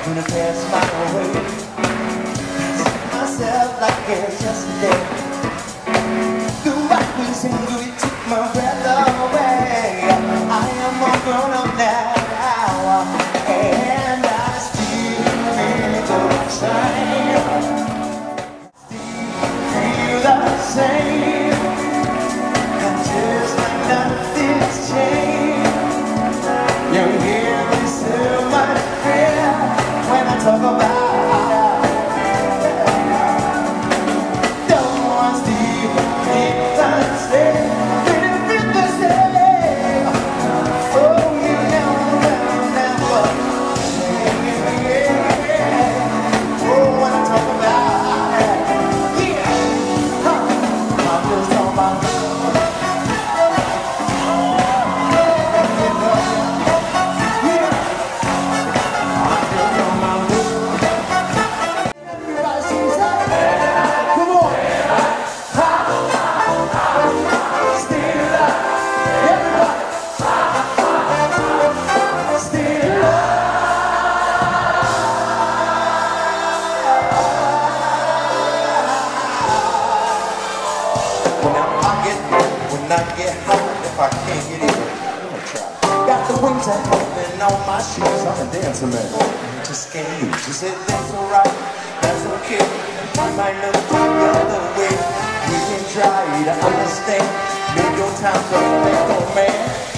Gonna pass my way. Myself like it's yesterday. The right reason you took my breath away. I am all grown up now, and I still feel the same. Still feel the same. And just like nothing's changed. You hear me so much fear when I talk about. When I get home, if I can't get in, I'm gonna try. Got the wings of heaven on my shoes. I'm a dancer man. Just can't lose. You said that's alright, that's okay. You might look the other way. We can try to understand. Make your time come, make your man.